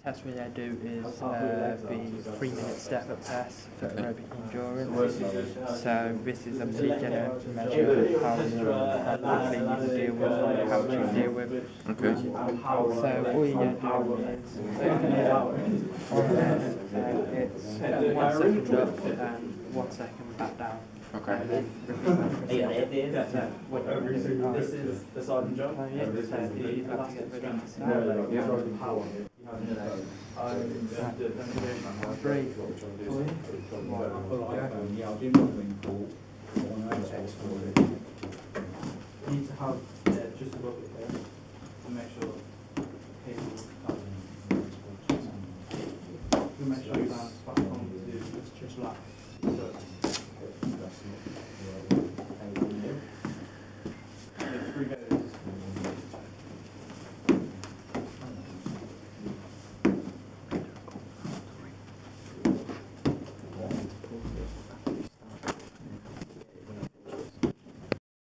test we do is the 3-minute step-up test for aerobic endurance. So this is obviously going to measure how quickly you can deal with and how much you can deal with. Okay. So all you're going to do is on there, it's 1 second up and 1 second back down. Okay. This is the sergeant job. So yeah, so if you'd like to get ready to start. 3, 2, 1.